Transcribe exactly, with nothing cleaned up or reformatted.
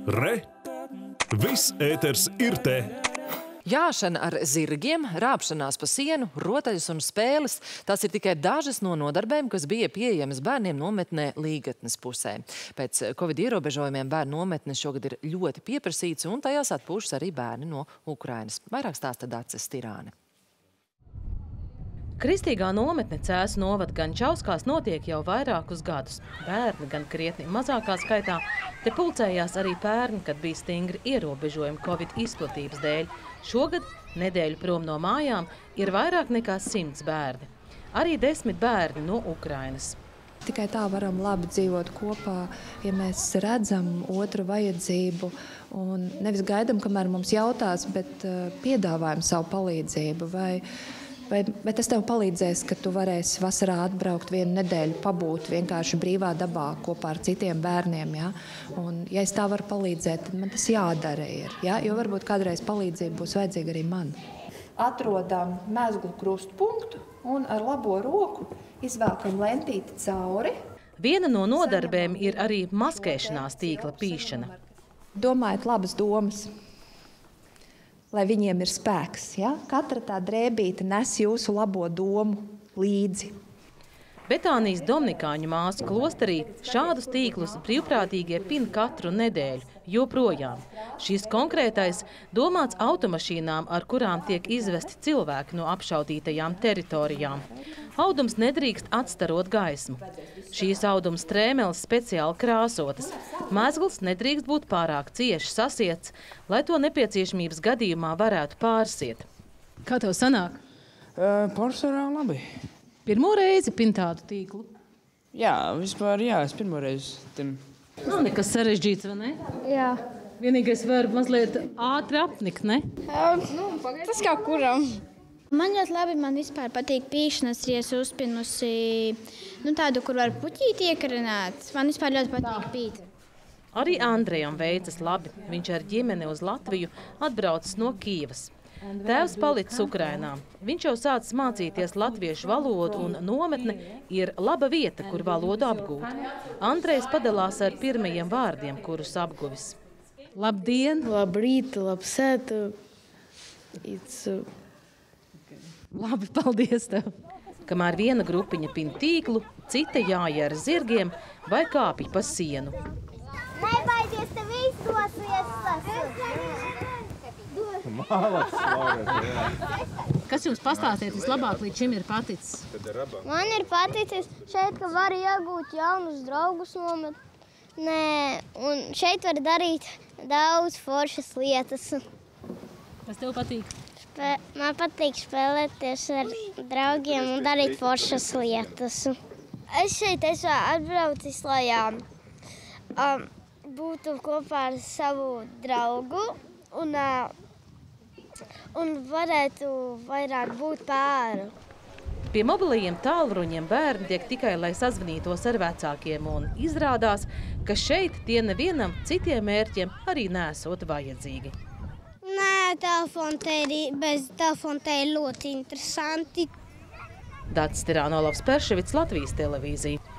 Re! Viss ēters ir te! Jāšana ar zirgiem, rāpšanās pa sienu, rotaļas un spēles – tās ir tikai dažas no nodarbēm, kas bija pieejamas bērniem nometnē Līgatnes pusē. Pēc Covid ierobežojumiem bērnu nometnes šogad ir ļoti pieprasīts un tajās atpūšas arī bērni no Ukrainas. Vairāk stāsta Daces Tirāne. Kristīgā nometne Cēsu novada Gančauskās notiek jau vairākus gadus. Bērni gan krietni mazākā skaitā, te pulcējās arī pērni, kad bija stingri ierobežojumi Covid izplatības dēļ. Šogad, nedēļu prom no mājām, ir vairāk nekā simts bērni. Arī desmit bērni no Ukrainas. Tikai tā varam labi dzīvot kopā, ja mēs redzam otru vajadzību un nevis gaidam, kamēr mums jautās, bet piedāvājam savu palīdzību. Vai Vai, vai tas tev palīdzēs, ka tu varēsi vasarā atbraukt vienu nedēļu, pabūt vienkārši brīvā dabā kopā ar citiem bērniem, ja? Un, ja es tā varu palīdzēt, tad man tas jādara ir, ja? Jo varbūt kādreiz palīdzība būs vajadzīga arī man. Atrodam mezglu krustpunktu un ar labo roku izvelkam lentīti cauri. Viena no nodarbēm ir arī maskēšanās tīkla pīšana. Domājiet labas domas, lai viņiem ir spēks. Ja? Katra tā drēbīte nes jūsu labo domu līdzi. Betānijas Dominikāņu māsu klosterī šādus tīklus brīvprātīgie pin katru nedēļu, joprojām. Šis konkrētais domāts automašīnām, ar kurām tiek izvesti cilvēki no apšaudītajām teritorijām. Audums nedrīkst atstarot gaismu. Šīs auduma strēmeles speciāli krāsotas. Mezgls nedrīkst būt pārāk cieši sasiets, lai to nepieciešamības gadījumā varētu pārsiet. Kā tev sanāk? Uh, Pārsvarā labi. Pirmo reizi pin tādu tīklu? Jā, vispār jā, es pirmo reizi tim. Nav nekas sarežģīts, vai ne? Jā. Vienīgais var mazliet ātri apnikt, ne? Um, nu, tas kā kuram. Man ļoti labi, man vispār patīk pīšanas, ja es uzpinusi nu, tādu, kur var puķīti iekarināt. Man vispār ļoti patīk pīt. Arī Andrejam veicas labi. Viņš ar ģimeni uz Latviju atbraucis no Kīvas. Tēvs palicis Ukrainā. Viņš jau sācis mācīties latviešu valodu un nometne ir laba vieta, kur valodu apgūt. Andrejs padalās ar pirmajiem vārdiem, kurus apguvis. Labdien! Labrīt, labsēt! It's... Labi, paldies tev! Kamēr viena grupiņa pin tīklu, cita jāja ar zirgiem vai kāpj pa sienu. Nebaidies, tev izdosies! Kas jums pastāstiet vislabāk līdz šim ir paticis? Man ir paticis šeit, ka var iegūt jaunus draugus nometnē, un šeit var darīt daudz foršas lietas. Kas tev patīk? Spē man patīk spēlēties ar draugiem un darīt foršas lietas. Es šeit esmu atbraucis, lai um, būtu kopā ar savu draugu un uh, un varētu vairāk būt pāri. Pie mobilajiem tālruņiem bērni tiek tikai, lai sazvanītos ar vecākiem, un izrādās, ka šeit tie nevienam citiem mērķiem arī nesot vajadzīgi. Nē, telefoni te ir, bez telefona te ir ļoti interesanti. Daces Tirāne, Olavs Perševits, Latvijas televīzija.